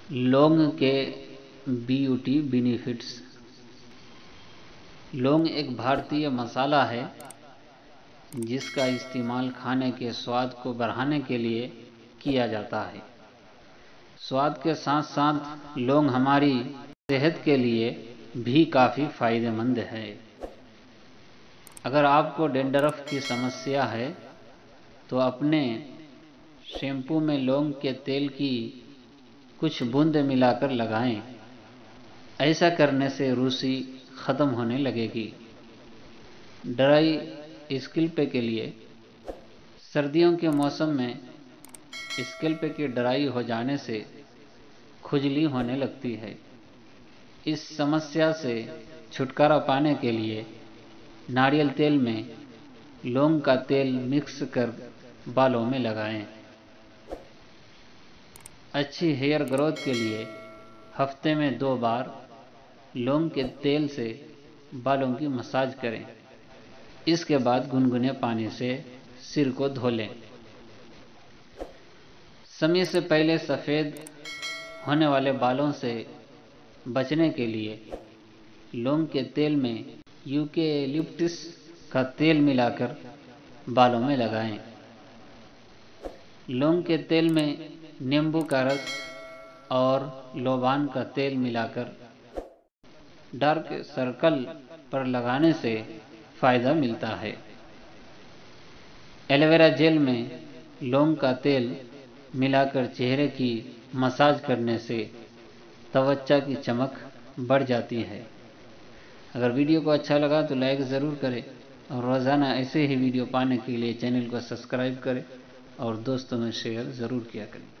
लौंग के beauty benefits. लौंग एक भारतीय मसाला है जिसका इस्तेमाल खाने के स्वाद को बढ़ाने के लिए किया जाता है। स्वाद के साथ साथ लौंग हमारी सेहत के लिए भी काफ़ी फायदेमंद है। अगर आपको डैंड्रफ की समस्या है तो अपने शैम्पू में लौंग के तेल की कुछ बूंद मिलाकर लगाएं। ऐसा करने से रूसी ख़त्म होने लगेगी। ड्राई स्कैल्प के लिए सर्दियों के मौसम में स्कैल्प के ड्राई हो जाने से खुजली होने लगती है। इस समस्या से छुटकारा पाने के लिए नारियल तेल में लौंग का तेल मिक्स कर बालों में लगाएं। अच्छी हेयर ग्रोथ के लिए हफ्ते में 2 बार लौंग के तेल से बालों की मसाज करें। इसके बाद गुनगुने पानी से सिर को धो लें। समय से पहले सफ़ेद होने वाले बालों से बचने के लिए लौंग के तेल में यूकेलिप्टस का तेल मिलाकर बालों में लगाएं। लौंग के तेल में नींबू का रस और लोबान का तेल मिलाकर डार्क सर्कल पर लगाने से फ़ायदा मिलता है। एलोवेरा जेल में लौंग का तेल मिलाकर चेहरे की मसाज करने से त्वचा की चमक बढ़ जाती है। अगर वीडियो को अच्छा लगा तो लाइक ज़रूर करें और रोज़ाना ऐसे ही वीडियो पाने के लिए चैनल को सब्सक्राइब करें और दोस्तों में शेयर ज़रूर किया करें।